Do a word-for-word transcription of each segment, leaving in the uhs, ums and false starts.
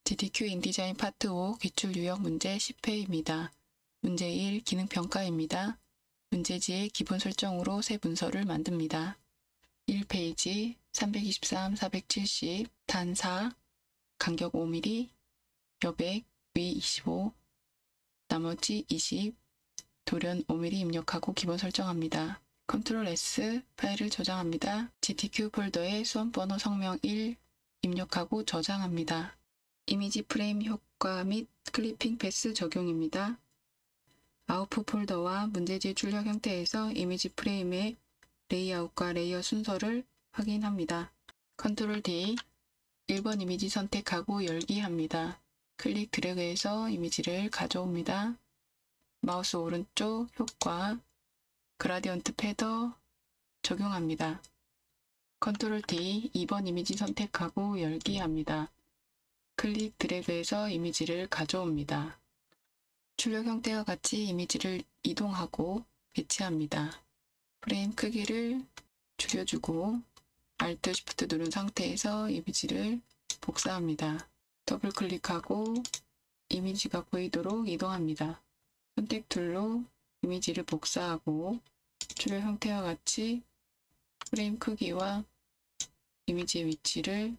지티큐 인디자인 파트 오 기출 유형 문제 십 회입니다. 문제 일 기능평가입니다. 문제지의 기본 설정으로 새 문서를 만듭니다. 일 페이지 삼백이십삼, 사백칠십, 단 사, 간격 오 밀리미터, 여백, 위 이십오, 나머지 이십, 돌연 오 밀리미터 입력하고 기본 설정합니다. 컨트롤 에스 파일을 저장합니다. 지티큐 폴더에 수험번호 성명 일 입력하고 저장합니다. 이미지 프레임 효과 및 클리핑 패스 적용입니다. 아웃풋 폴더와 문제지 출력 형태에서 이미지 프레임의 레이아웃과 레이어 순서를 확인합니다. 컨트롤 디, 일 번 이미지 선택하고 열기 합니다. 클릭 드래그해서 이미지를 가져옵니다. 마우스 오른쪽 효과, 그라디언트 패더 적용합니다. 컨트롤 디, 이 번 이미지 선택하고 열기 합니다. 클릭 드래그해서 이미지를 가져옵니다. 출력 형태와 같이 이미지를 이동하고 배치합니다. 프레임 크기를 줄여주고 알트 쉬프트 누른 상태에서 이미지를 복사합니다. 더블 클릭하고 이미지가 보이도록 이동합니다. 선택 툴로 이미지를 복사하고 출력 형태와 같이 프레임 크기와 이미지의 위치를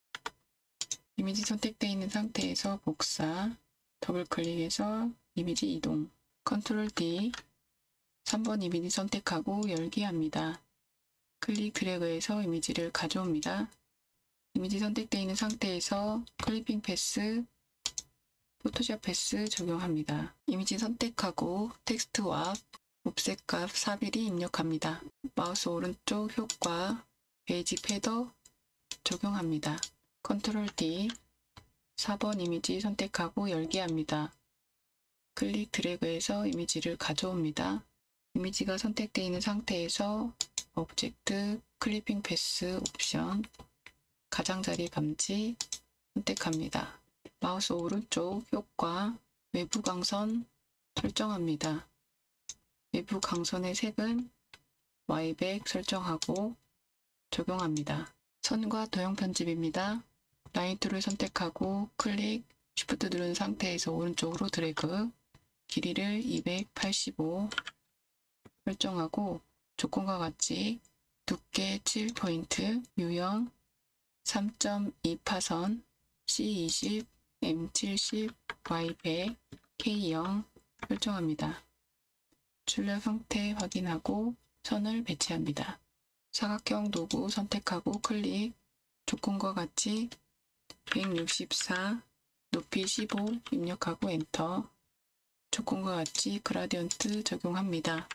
이미지 선택되어 있는 상태에서 복사, 더블 클릭해서 이미지 이동, 컨트롤 디, 삼 번 이미지 선택하고 열기 합니다. 클릭 드래그해서 이미지를 가져옵니다. 이미지 선택되어 있는 상태에서 클리핑 패스, 포토샵 패스 적용합니다. 이미지 선택하고 텍스트와 옵셋 값 사 밀리미터 입력합니다. 마우스 오른쪽 효과, 베이직 패더 적용합니다. 컨트롤 디, 사 번 이미지 선택하고 열기 합니다. 클릭 드래그해서 이미지를 가져옵니다. 이미지가 선택되어 있는 상태에서 오브젝트, 클리핑 패스 옵션, 가장자리 감지 선택합니다. 마우스 오른쪽 효과, 외부 강선 설정합니다. 외부 강선의 색은 와이백 설정하고 적용합니다. 선과 도형 편집입니다. 라인 툴을 선택하고 클릭, 쉬프트 누른 상태에서 오른쪽으로 드래그, 길이를 이백팔십오 설정하고 조건과 같이 두께 칠 포인트, 유형 삼 점 이 파선, 씨 이십, 엠 칠십, 와이 백, 케이 영 설정합니다. 출력 형태 확인하고 선을 배치합니다. 사각형 도구 선택하고 클릭, 조건과 같이 백육십사, 높이 십오 입력하고 엔터, 조건과 같이 그라디언트 적용합니다.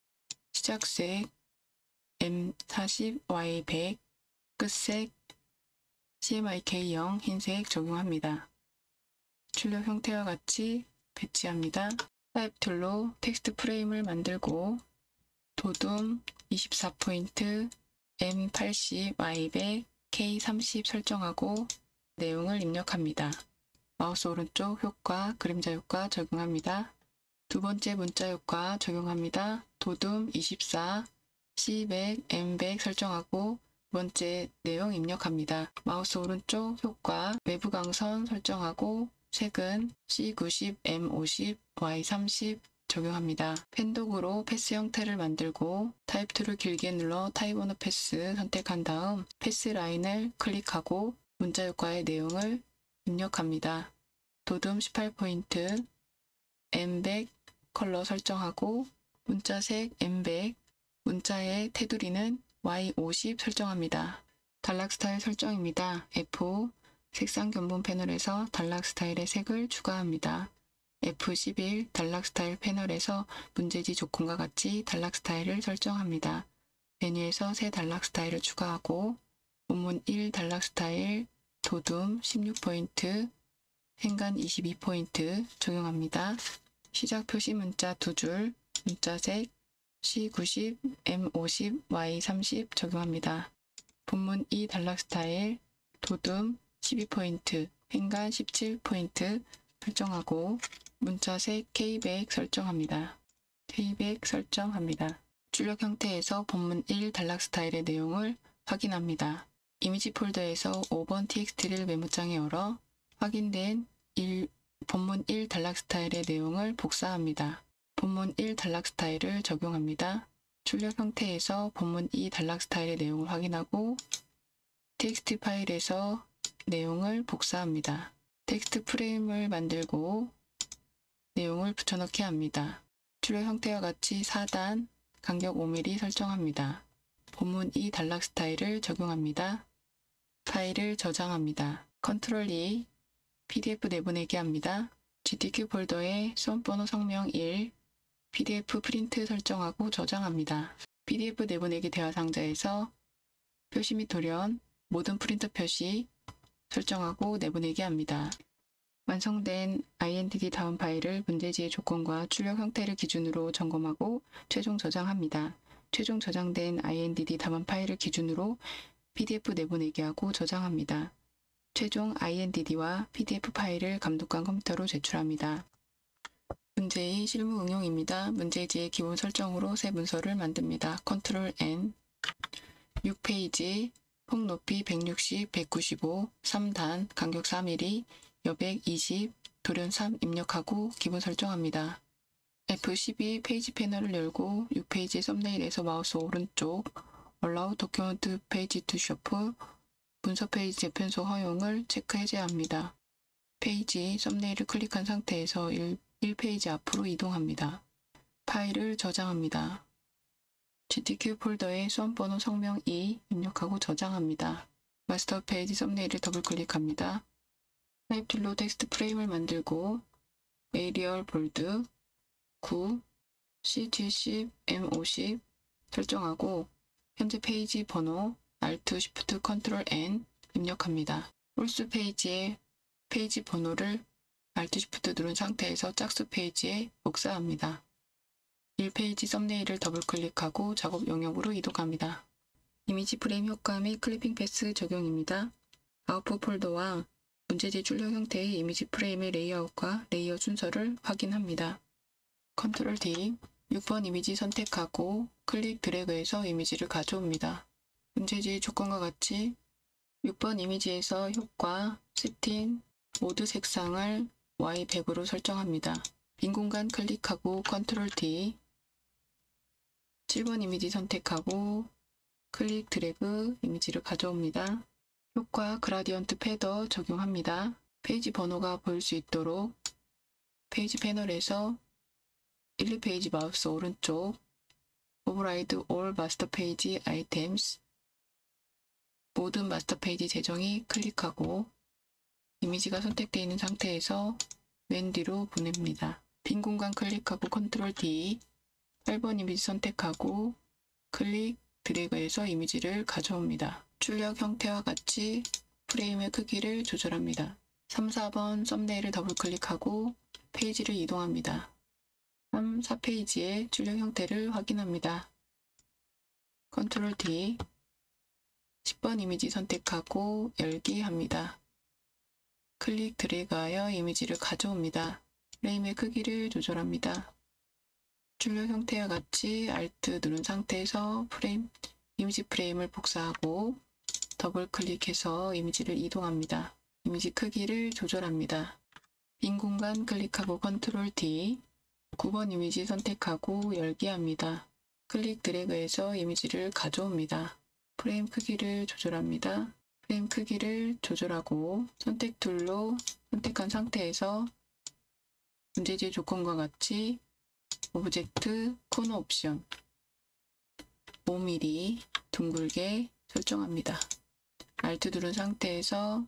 시작색 엠 사십, 와이 백, 끝색 씨 엠 와이 케이 영 흰색 적용합니다. 출력 형태와 같이 배치합니다. 타입 툴로 텍스트 프레임을 만들고 도둠 이십사 포인트, 엠 팔십, 와이 백, 케이 삼십 설정하고 내용을 입력합니다. 마우스 오른쪽 효과, 그림자 효과 적용합니다. 두 번째 문자 효과 적용합니다. 도둠 이십사, 씨 백, 엠 백 설정하고 두 번째 내용 입력합니다. 마우스 오른쪽 효과, 외부 강선 설정하고 색은 씨 구십, 엠 오십, 와이 삼십 적용합니다. 펜독으로 패스 형태를 만들고 타입 툴을 길게 눌러 타입 언어 패스 선택한 다음 패스 라인을 클릭하고 문자 효과의 내용을 입력합니다. 도둠 십팔 포인트, 엠 백 컬러 설정하고 문자색 엠 백, 문자의 테두리는 와이 오십 설정합니다. 단락 스타일 설정입니다. 에프, 색상 견본 패널에서 단락 스타일의 색을 추가합니다. 에프 십일, 단락 스타일 패널에서 문제지 조건과 같이 단락 스타일을 설정합니다. 메뉴에서 새 단락 스타일을 추가하고 본문 일 단락 스타일, 도둠 십육 포인트, 행간 이십이 포인트 적용합니다. 시작 표시 문자 두 줄, 문자색 씨 구십, 엠 오십, 와이 삼십 적용합니다. 본문 이 단락 스타일, 도둠 십이 포인트, 행간 십칠 포인트 설정하고 문자색 케이 백 설정합니다. 케이 백 설정합니다. 출력 형태에서 본문 일 단락 스타일의 내용을 확인합니다. 이미지 폴더에서 오 번 티엑스티를 메모장에 열어 확인된 일, 본문 일 단락 스타일의 내용을 복사합니다. 본문 일 단락 스타일을 적용합니다. 출력 형태에서 본문 이 단락 스타일의 내용을 확인하고 텍스트 파일에서 내용을 복사합니다. 텍스트 프레임을 만들고 내용을 붙여넣기 합니다. 출력 형태와 같이 사 단, 간격 오 밀리미터 설정합니다. 본문 이 단락 스타일을 적용합니다. 파일을 저장합니다. 컨트롤 이, 피디에프 내보내기 합니다. 지티큐 폴더에 수험번호 성명 일, 피디에프 프린트 설정하고 저장합니다. 피디에프 내보내기 대화 상자에서 표시 및 돌연, 모든 프린터 표시 설정하고 내보내기 합니다. 완성된 아이엔티티 다운 파일을 문제지의 조건과 출력 형태를 기준으로 점검하고 최종 저장합니다. 최종 저장된 아이엔티티 다운 파일을 기준으로 피디에프 내보내기 하고 저장합니다. 최종 아이엔티티와 피디에프 파일을 감독관 컴퓨터로 제출합니다. 문제 이 실무 응용입니다. 문제지의 기본 설정으로 새 문서를 만듭니다. 컨트롤 엔, 육 페이지, 폭 높이 백육십, 백구십오, 삼 단, 간격 사 밀리미터, 여백 이십, 돌연 삼 입력하고 기본 설정합니다. 에프 십이 페이지 패널을 열고 육 페이지 썸네일에서 마우스 오른쪽 Allow Document Page to Shuffle 문서 페이지 재편소 허용을 체크 해제합니다. 페이지 썸네일을 클릭한 상태에서 일, 일 페이지 앞으로 이동합니다. 파일을 저장합니다. 지티큐 폴더에 수험번호 성명 이 입력하고 저장합니다. 마스터 페이지 썸네일을 더블클릭합니다. 타입 툴로 텍스트 프레임을 만들고 에리얼 볼드 구, 씨 칠십, 엠 오십 설정하고 현재 페이지 번호 Alt, Shift, Ctrl N 입력합니다. 홀수 페이지에 페이지 번호를 Alt, Shift 누른 상태에서 짝수 페이지에 복사합니다. 일 페이지 썸네일을 더블클릭하고 작업 영역으로 이동합니다. 이미지 프레임 효과 및 클리핑 패스 적용입니다. 아웃풋 폴더와 문제지 출력 형태의 이미지 프레임의 레이아웃과 레이어 순서를 확인합니다. 컨트롤 디, 육 번 이미지 선택하고 클릭 드래그해서 이미지를 가져옵니다. 문제지 조건과 같이 육 번 이미지에서 효과, 세팅, 모드 색상을 와이 백으로 설정합니다. 빈 공간 클릭하고 컨트롤 디, 칠 번 이미지 선택하고 클릭 드래그 이미지를 가져옵니다. 효과 그라디언트 패더 적용합니다. 페이지 번호가 보일 수 있도록 페이지 패널에서 일, 이 페이지 마우스 오른쪽 Override All Master Page Items 모든 마스터 페이지 재정의 클릭하고 이미지가 선택되어 있는 상태에서 맨 뒤로 보냅니다. 빈 공간 클릭하고 컨트롤 디, 팔 번 이미지 선택하고 클릭 드래그해서 이미지를 가져옵니다. 출력 형태와 같이 프레임의 크기를 조절합니다. 삼, 사 번 썸네일을 더블클릭하고 페이지를 이동합니다. 삼, 사 페이지의 출력 형태를 확인합니다. 컨트롤 디, 십 번 이미지 선택하고 열기 합니다. 클릭 드래그하여 이미지를 가져옵니다. 프레임의 크기를 조절합니다. 출력 형태와 같이 Alt 누른 상태에서 프레임, 이미지 프레임을 복사하고 더블 클릭해서 이미지를 이동합니다. 이미지 크기를 조절합니다. 빈 공간 클릭하고 컨트롤 디, 구 번 이미지 선택하고 열기 합니다. 클릭 드래그해서 이미지를 가져옵니다. 프레임 크기를 조절합니다. 프레임 크기를 조절하고 선택 툴로 선택한 상태에서 문제지의 조건과 같이 오브젝트 코너 옵션 오 밀리미터 둥글게 설정합니다. Alt 누른 상태에서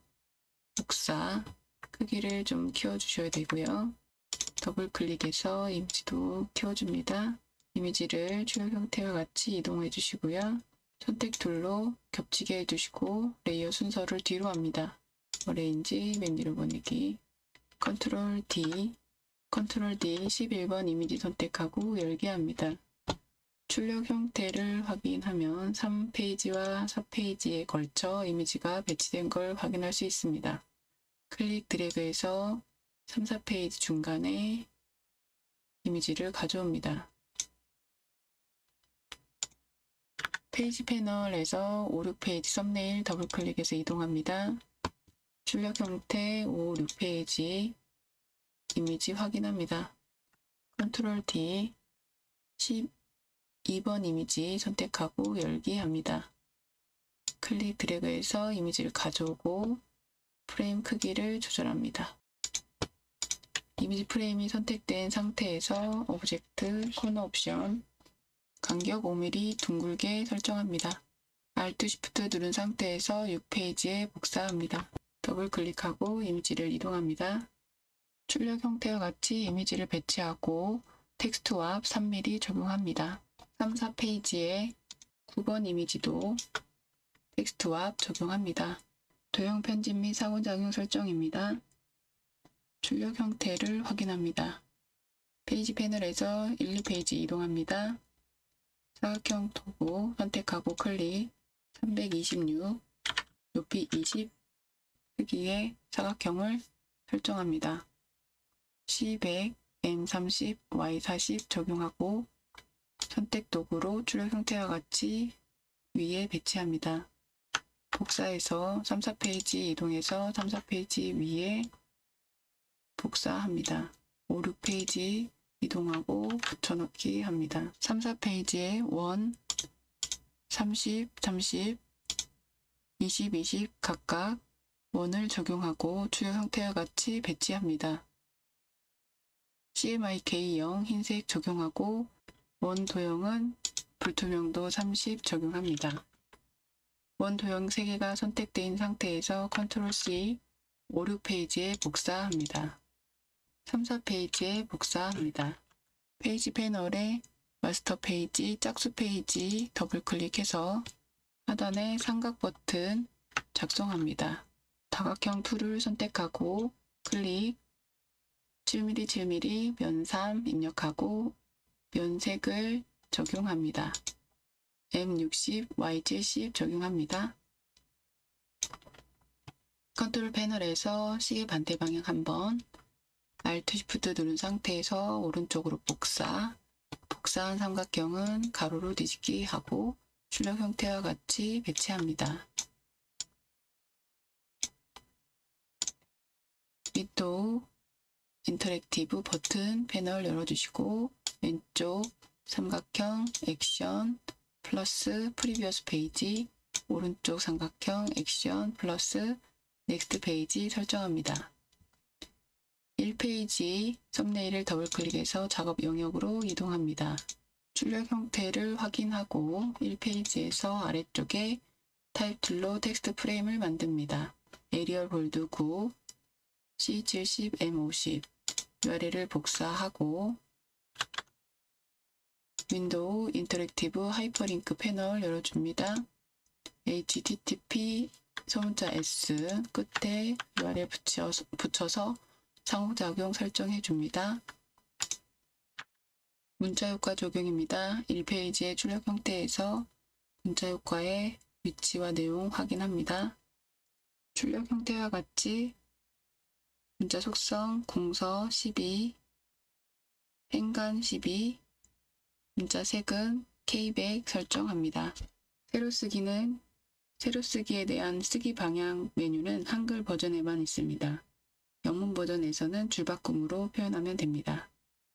복사 크기를 좀 키워주셔야 되고요. 더블 클릭해서 이미지도 키워줍니다. 이미지를 출력 형태와 같이 이동해 주시고요. 선택 툴로 겹치게 해주시고 레이어 순서를 뒤로 합니다. 어레인지 맨 뒤로 보내기 컨트롤 D, 컨트롤 D 십일 번 이미지 선택하고 열기 합니다. 출력 형태를 확인하면 삼 페이지와 사 페이지에 걸쳐 이미지가 배치된 걸 확인할 수 있습니다. 클릭 드래그해서 삼, 사 페이지 중간에 이미지를 가져옵니다. 페이지 패널에서 오, 육 페이지 썸네일 더블클릭해서 이동합니다. 출력 형태 오, 육 페이지 이미지 확인합니다. 컨트롤 디, 십이 번 이미지 선택하고 열기 합니다. 클릭 드래그해서 이미지를 가져오고 프레임 크기를 조절합니다. 이미지 프레임이 선택된 상태에서 오브젝트 코너 옵션 간격 오 밀리미터 둥글게 설정합니다. 알트 쉬프트 누른 상태에서 육 페이지에 복사합니다. 더블 클릭하고 이미지를 이동합니다. 출력 형태와 같이 이미지를 배치하고 텍스트 왑 삼 밀리미터 적용합니다. 삼, 사 페이지에 구 번 이미지도 텍스트 왑 적용합니다. 도형 편집 및 상호작용 설정입니다. 출력 형태를 확인합니다. 페이지 패널에서 일, 이 페이지 이동합니다. 사각형 도구 선택하고 클릭, 삼백이십육, 높이 이십, 크기의 사각형을 설정합니다. 씨 백, 엠 삼십, 와이 사십 적용하고 선택 도구로 출력 형태와 같이 위에 배치합니다. 복사해서 삼, 사 페이지 이동해서 삼, 사 페이지 위에 복사합니다. 오, 육 페이지 이동하고 붙여넣기 합니다. 삼, 사 페이지에 일, 삼십, 삼십, 이십, 이십 각각 원을 적용하고 출력 형태와 같이 배치합니다. 씨엠와이케이 영 흰색 적용하고 원 도형은 불투명도 삼십 적용합니다. 원 도형 세 개가 선택된 상태에서 컨트롤 씨, 오, 육 페이지에 복사합니다. 삼, 사 페이지에 복사합니다. 페이지 패널에 마스터 페이지, 짝수 페이지 더블 클릭해서 하단에 삼각 버튼 작성합니다. 다각형 툴을 선택하고 클릭, 칠 밀리미터, 칠 밀리미터 면 삼 입력하고 면색을 적용합니다. 엠 육십, 와이 칠십 적용합니다. 컨트롤 패널에서 시계 반대 방향 한 번, 알트 쉬프트 누른 상태에서 오른쪽으로 복사, 복사한 삼각형은 가로로 뒤집기 하고 출력 형태와 같이 배치합니다. 윈도우 인터랙티브 버튼 패널 열어주시고 왼쪽 삼각형 액션 플러스 프리비어스 페이지, 오른쪽 삼각형 액션 플러스 넥스트 페이지 설정합니다. 일 페이지 썸네일을 더블 클릭해서 작업 영역으로 이동합니다. 출력 형태를 확인하고 일 페이지에서 아래쪽에 타입 툴로 텍스트 프레임을 만듭니다. 에리얼 볼드 구, 씨 칠십, 엠 오십 유알엘을 복사하고 윈도우 인터랙티브 하이퍼링크 패널 열어줍니다. 에이치티티피 소문자 S 끝에 유알엘 붙여서, 붙여서 상호작용 설정해 줍니다. 문자 효과 적용입니다. 일 페이지의 출력 형태에서 문자 효과의 위치와 내용 확인합니다. 출력 형태와 같이 문자 속성 공서 십이, 행간 십이, 문자 색은 케이 백 설정합니다. 새로 쓰기는 새로 쓰기에 대한 쓰기 방향 메뉴는 한글 버전에만 있습니다. 영문 버전에서는 줄바꿈으로 표현하면 됩니다.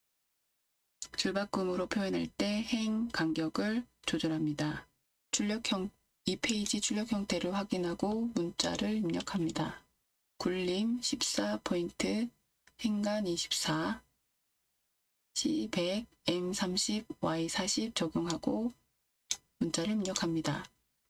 줄바꿈으로 표현할 때 행 간격을 조절합니다. 출력형 이 페이지 출력 형태를 확인하고 문자를 입력합니다. 굴림 십사 포인트, 행간 이십사, 씨 백, 엠 삼십, 와이 사십 적용하고 문자를 입력합니다.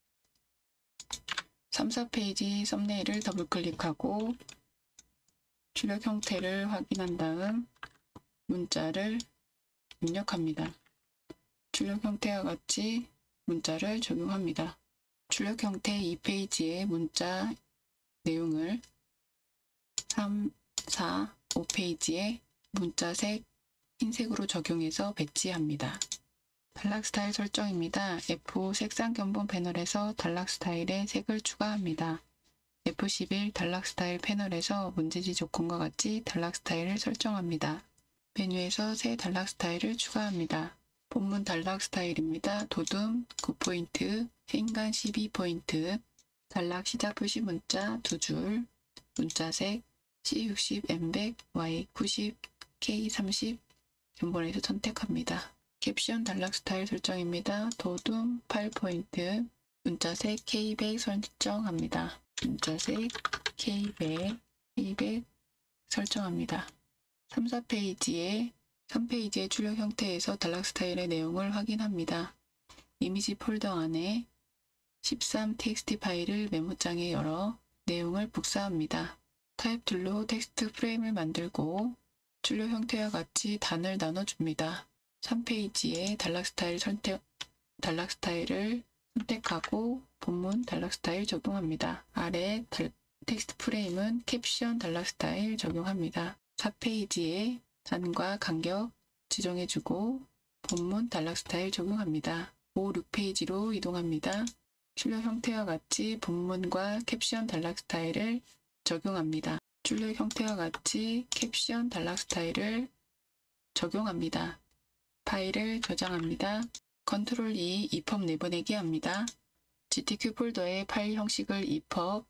삼, 사 페이지 썸네일을 더블 클릭하고 출력 형태를 확인한 다음 문자를 입력합니다. 출력 형태와 같이 문자를 적용합니다. 출력 형태 이 페이지의 문자 내용을 삼, 사, 오 페이지에 문자색 흰색으로 적용해서 배치합니다. 단락 스타일 설정입니다. 에프 색상 견본 패널에서 단락 스타일에 색을 추가합니다. 에프 십일 단락 스타일 패널에서 문제지 조건과 같이 단락 스타일을 설정합니다. 메뉴에서 새 단락 스타일을 추가합니다. 본문 단락 스타일입니다. 도둠 구 포인트, 행간 십이 포인트, 단락 시작 표시 문자 두 줄, 문자색 씨 육십, 엠 백, 와이 구십, 케이 삼십 견본에서 선택합니다. 캡션 단락 스타일 설정입니다. 도둠 파일 포인트 문자색 케이 백 설정합니다. 문자색 케이 백, 케이 백 설정합니다. 삼, 사 페이지에 삼 페이지의 출력 형태에서 단락 스타일의 내용을 확인합니다. 이미지 폴더 안에 십삼 티엑스티 파일을 메모장에 열어 내용을 복사합니다. 타입 툴로 텍스트 프레임을 만들고 출력 형태와 같이 단을 나눠줍니다. 삼 페이지에 단락 스타일 선택, 단락 스타일을 선택하고 본문 단락 스타일 적용합니다. 아래 달, 텍스트 프레임은 캡션 단락 스타일 적용합니다. 사 페이지에 단과 간격 지정해주고 본문 단락 스타일 적용합니다. 오, 육 페이지로 이동합니다. 출력 형태와 같이 본문과 캡션 단락 스타일을 적용합니다. 출력 형태와 같이 캡션 단락 스타일을 적용합니다. 파일을 저장합니다. 컨트롤 이, 이펍 내보내기 합니다. 지티큐 폴더에 파일 형식을 이펍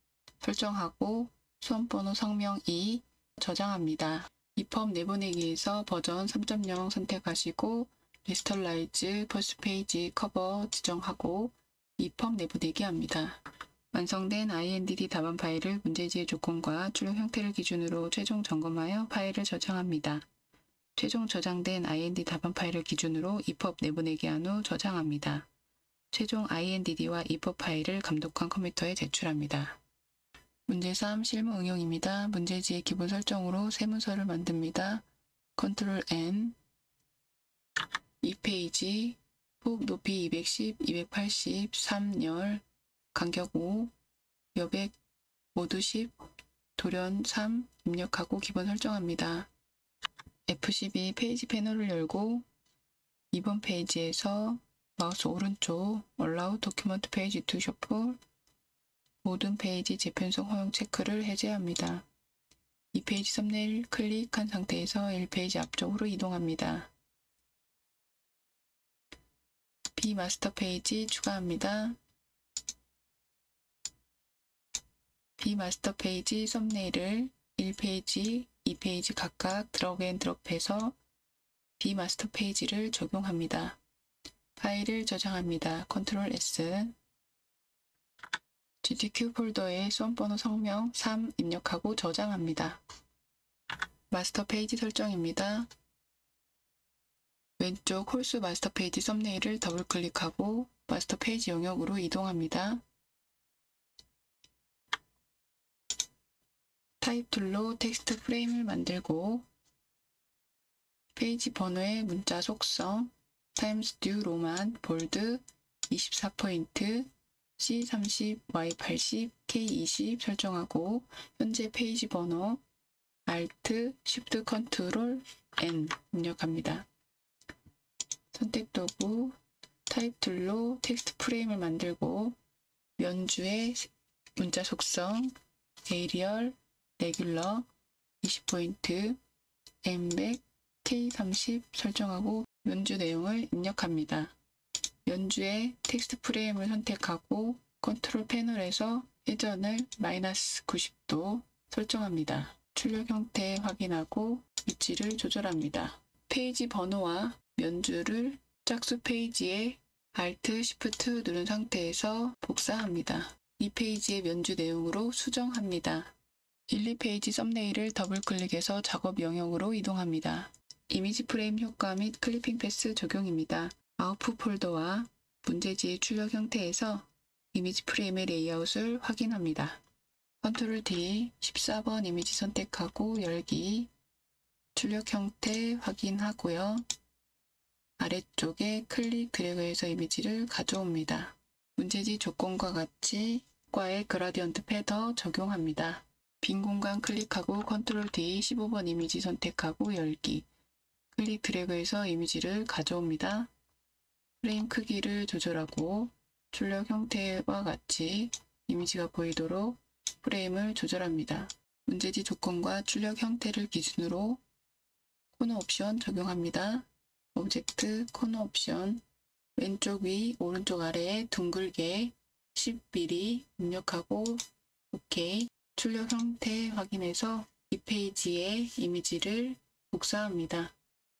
설정하고 수험번호 성명 이 저장합니다. 이펍 내보내기에서 버전 삼 점 영 선택하시고 리스터라이즈 퍼스트 페이지 커버 지정하고 이펍 내보내기 합니다. 완성된 아이엔디디 답안 파일을 문제지의 조건과 출력 형태를 기준으로 최종 점검하여 파일을 저장합니다. 최종 저장된 아이엔디디 답안 파일을 기준으로 이펍 내보내기 한 후 저장합니다. 최종 아이엔디디와 이펍 파일을 감독한 컴퓨터에 제출합니다. 문제 삼 실무 응용입니다. 문제지의 기본 설정으로 세문서를 만듭니다. 컨트롤 엔 이 페이지 폭 높이 이백십, 이백팔십, 삼 열, 간격 오, 여백 모두 십, 돌연 삼 입력하고 기본 설정합니다. 에프 십이 페이지 패널을 열고 이 번 페이지에서 마우스 오른쪽 Allow Document Page to Shuffle 모든 페이지 재편성 허용 체크를 해제합니다. 이 페이지 썸네일 클릭한 상태에서 일 페이지 앞쪽으로 이동합니다. B 마스터 페이지 추가합니다. B 마스터 페이지 썸네일을 일 페이지, 이 페이지 각각 드래그 앤 드롭해서 B 마스터 페이지를 적용합니다. 파일을 저장합니다. 컨트롤 에스 지티큐 폴더에 수험번호 성명 삼 입력하고 저장합니다. 마스터 페이지 설정입니다. 왼쪽 홀수 마스터 페이지 썸네일을 더블 클릭하고 마스터 페이지 영역으로 이동합니다. 타입 툴로 텍스트 프레임을 만들고 페이지 번호의 문자 속성 타임스 뉴 로만 볼드 이십사 포인트 씨 삼십, 와이 팔십, 케이 이십 설정하고 현재 페이지 번호 Alt, Shift, Ctrl, N 입력합니다. 선택 도구 타입 툴로 텍스트 프레임을 만들고 면주의 문자 속성 에이리얼, 레귤러 이십 포인트, 엠 백, 케이 삼십 설정하고 면주 내용을 입력합니다. 면주의 텍스트 프레임을 선택하고 컨트롤 패널에서 회전을 마이너스 구십 도 설정합니다. 출력 형태 확인하고 위치를 조절합니다. 페이지 번호와 면주를 짝수 페이지에 Alt, Shift 누른 상태에서 복사합니다. 이 페이지의 면주 내용으로 수정합니다. 일, 이 페이지 썸네일을 더블 클릭해서 작업 영역으로 이동합니다. 이미지 프레임 효과 및 클리핑 패스 적용입니다. 아웃풋 폴더와 문제지의 출력 형태에서 이미지 프레임의 레이아웃을 확인합니다. 컨트롤 디 십사 번 이미지 선택하고 열기 출력 형태 확인하고요. 아래쪽에 클릭 드래그해서 이미지를 가져옵니다. 문제지 조건과 같이 효과의 그라디언트 패더 적용합니다. 빈 공간 클릭하고 컨트롤 디 십오 번 이미지 선택하고 열기 클릭 드래그해서 이미지를 가져옵니다. 프레임 크기를 조절하고 출력 형태와 같이 이미지가 보이도록 프레임을 조절합니다. 문제지 조건과 출력 형태를 기준으로 코너 옵션 적용합니다. 오브젝트 코너 옵션 왼쪽 위 오른쪽 아래에 둥글게 십 밀리미터 입력하고 OK 출력 형태 확인해서 이 페이지의 이미지를 복사합니다.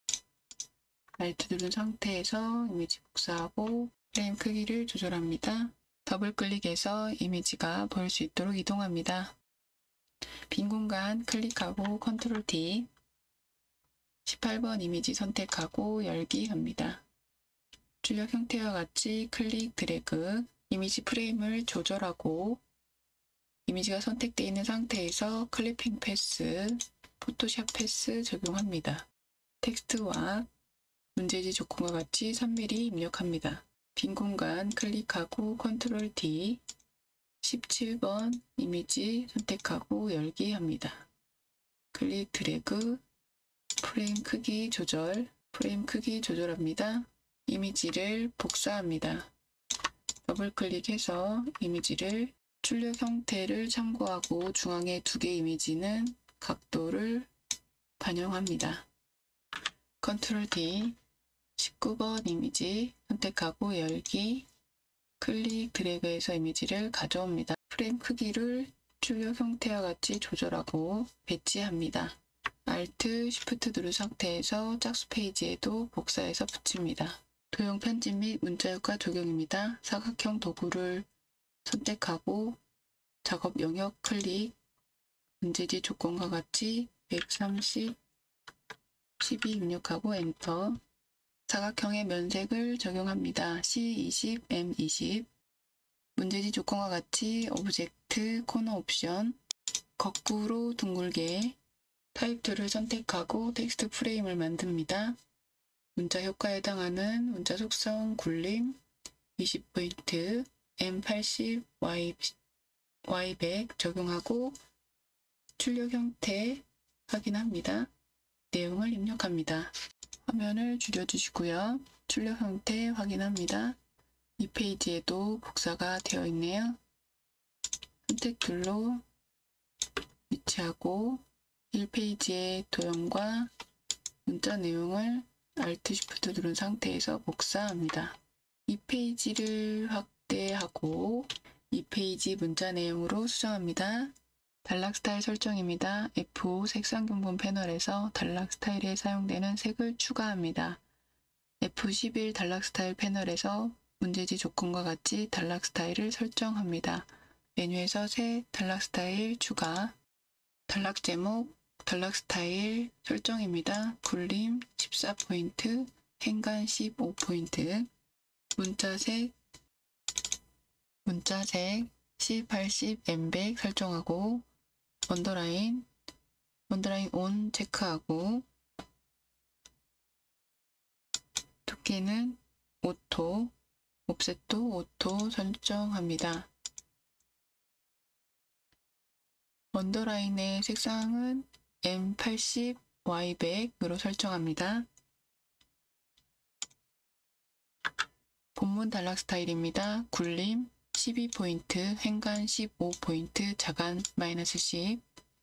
Alt 누른 상태에서 이미지 복사하고 프레임 크기를 조절합니다. 더블 클릭해서 이미지가 보일 수 있도록 이동합니다. 빈 공간 클릭하고 컨트롤 디, 십팔 번 이미지 선택하고 열기 합니다. 출력 형태와 같이 클릭 드래그, 이미지 프레임을 조절하고 이미지가 선택되어 있는 상태에서 클리핑 패스, 포토샵 패스 적용합니다. 텍스트와 문제지 조건과 같이 삼 밀리미터 입력합니다. 빈 공간 클릭하고 컨트롤 디, 십칠 번 이미지 선택하고 열기 합니다. 클릭 드래그, 프레임 크기 조절, 프레임 크기 조절합니다. 이미지를 복사합니다. 더블 클릭해서 이미지를 출력 형태를 참고하고 중앙의 두 개의 이미지는 각도를 반영합니다. 컨트롤 디, 십구 번 이미지 선택하고 열기, 클릭 드래그해서 이미지를 가져옵니다. 프레임 크기를 출력 형태와 같이 조절하고 배치합니다. Alt, Shift 누른 상태에서 짝수 페이지에도 복사해서 붙입니다. 도형 편집 및 문자 효과 적용입니다. 사각형 도구를 선택하고 작업 영역 클릭, 문제지 조건과 같이 백삼십, 십이 입력하고 엔터. 사각형의 면색을 적용합니다. 씨 이십, 엠 이십. 문제지 조건과 같이 오브젝트, 코너 옵션, 거꾸로 둥글게, 타입 툴을 선택하고 텍스트 프레임을 만듭니다. 문자 효과에 해당하는 문자 속성 굴림 이십 포인트, 엠 팔십, 와이, 와이 백 적용하고 출력 형태 확인합니다. 내용을 입력합니다. 화면을 줄여주시고요. 출력 형태 확인합니다. 이 페이지에도 복사가 되어 있네요. 선택 툴로 위치하고 일 페이지의 도형과 문자 내용을 Alt, Shift 누른 상태에서 복사합니다. 이 페이지를 확대하고 이 페이지 문자 내용으로 수정합니다. 단락 스타일 설정입니다. 에프 오 색상 견본 패널에서 단락 스타일에 사용되는 색을 추가합니다. 에프 십일 단락 스타일 패널에서 문제지 조건과 같이 단락 스타일을 설정합니다. 메뉴에서 새 단락 스타일 추가, 단락 제목, 단락 스타일 설정입니다. 굴림 십사 포인트, 행간 십오 포인트, 문자색, 문자색 씨 팔십, 엠 백 설정하고 언더라인, 언더라인 온 체크하고 두께는 오토, 옵셋도 오토 설정합니다. 언더라인의 색상은 엠 팔십, 와이 백으로 설정합니다. 본문 단락 스타일입니다. 굴림 십이 포인트, 행간 십오 포인트, 자간 마이너스 십.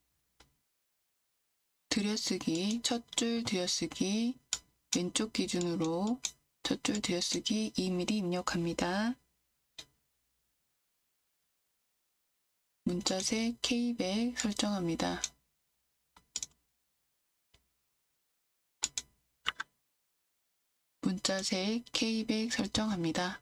들여쓰기, 첫 줄 들여쓰기, 왼쪽 기준으로 첫 줄 들여쓰기 이 밀리미터 입력합니다. 문자색 케이 백 설정합니다. 문자색 케이 백 설정합니다.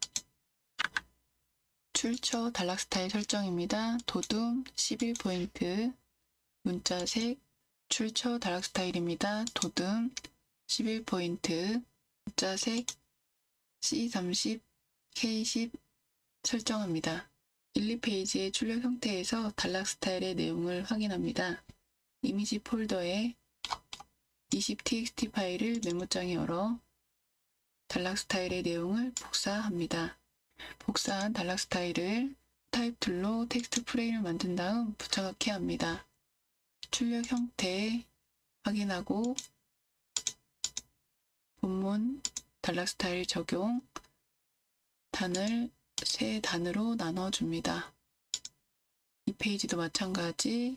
출처 단락 스타일 설정입니다. 도둠 십일 포인트, 문자색 출처 단락 스타일입니다. 도둠 십일 포인트, 문자색 씨 삼십, 케이 십 설정합니다. 일, 이 페이지의 출력 형태에서 단락 스타일의 내용을 확인합니다. 이미지 폴더에 이십 티엑스티 파일을 메모장에 열어 단락 스타일의 내용을 복사합니다. 복사한 단락 스타일을 타입 툴로 텍스트 프레임을 만든 다음 붙여넣기 합니다. 출력 형태 확인하고 본문 단락 스타일 적용, 단을 세 단으로 나눠줍니다. 이 페이지도 마찬가지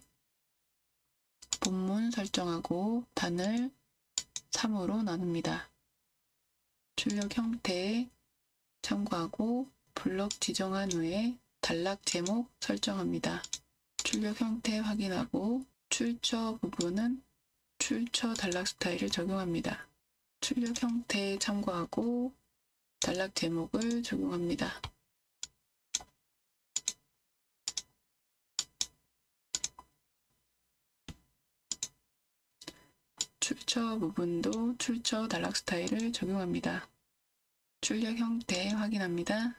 본문 설정하고 단을 삼으로 나눕니다. 출력 형태 참고하고 블럭 지정한 후에 단락 제목 설정합니다. 출력 형태 확인하고 출처 부분은 출처 단락 스타일을 적용합니다. 출력 형태 참고하고 단락 제목을 적용합니다. 출처 부분도 출처 단락 스타일을 적용합니다. 출력 형태 확인합니다.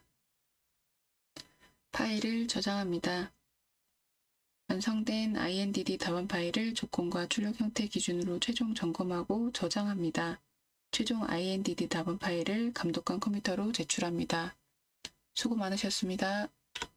파일을 저장합니다. 완성된 아이엔디디 답안 파일을 조건과 출력 형태 기준으로 최종 점검하고 저장합니다. 최종 아이엔디디 답안 파일을 감독관 컴퓨터로 제출합니다. 수고 많으셨습니다.